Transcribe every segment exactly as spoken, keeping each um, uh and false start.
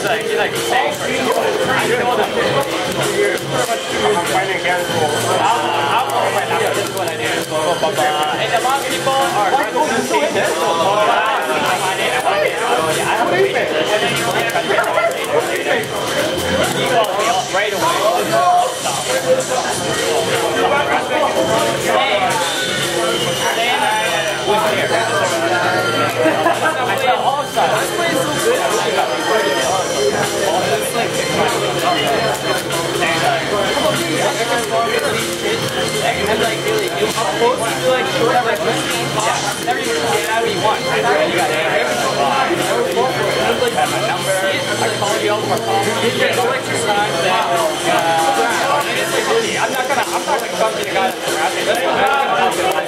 He's like, he's like saying for himself. I told him. I'm fighting against him. I'm all right now. This is what I do. And a lot of people are trying to see this. I find it. I find it. I don't believe it. And then you only try to get the he calls me up right away. Stop. Hey, who's here? I said all sides. This place is so good. I got me working all of them. All of them. It's like six months. And like, really, you how close you feel like you have like fifteen pops. Never even get out what you want. You got it. I have my number. I call you over my phone. Go exercise that. I'm not gonna, I'm not gonna come to the guy that's harassing. That's what I'm gonna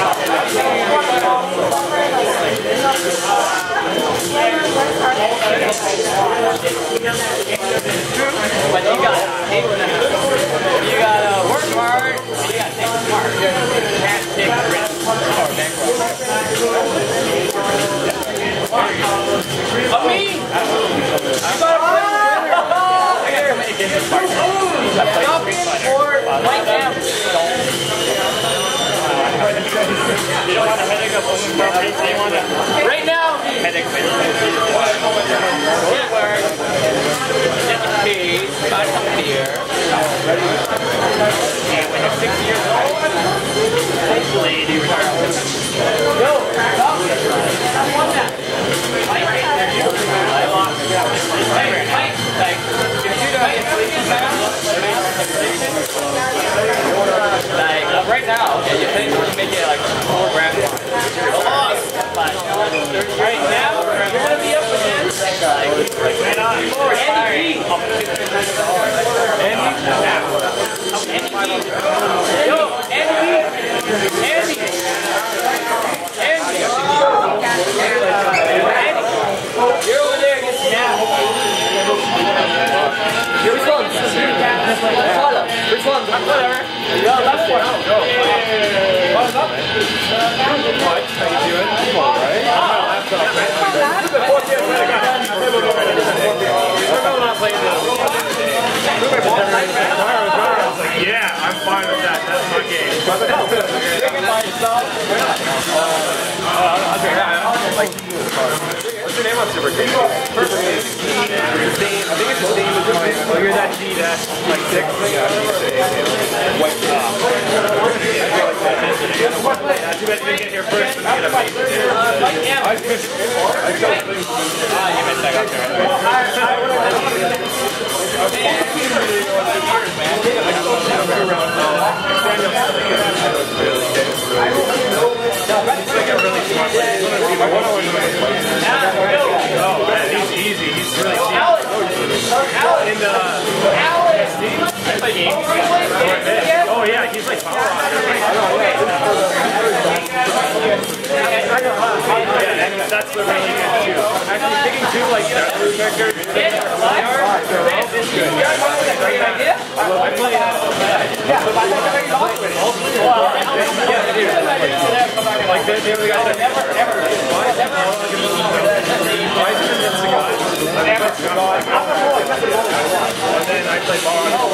but you gotta take you gotta work hard and you gotta take smart. You can't take risks or bankrupt. But me? You gotta play I got so many business partners. Stop being bored. Right now. You don't want a headache of owning property, so you want to... Right now! Headache with work, get paid, buy some beer. And when you're six years old, hopefully you retire. Yo! Stop! I want that! Fight! I lost. Fight! Fight! Like, if you do that, like, uh, right now, okay, you think you make it like four grand. But right now, you're gonna be up against like, like right on. Or Andy G. Andy? Andy G. Yo, Andy G. Andy. Andy. Andy. You're over there against Snap. Which one? Which one? Whatever. Yo, left one. Go. What's up? How you doing? Come on, right? Yeah, I'm fine with that. That's my game. What's your name on Super Game? First name is Steve. I think it's Steve. Oh, you're that G that's like six. Yeah, white top. Too bad you didn't get here first. I get a face. I missed. Ah, you missed that up there. Oh man, he's easy. He's really cheap. And uh, I play games. Oh yeah, he's like power. Yeah, that's the really good too. Actually, picking two like that character. I play like the other guy said, never, never, why is it why is it against the guy? And then I play ball.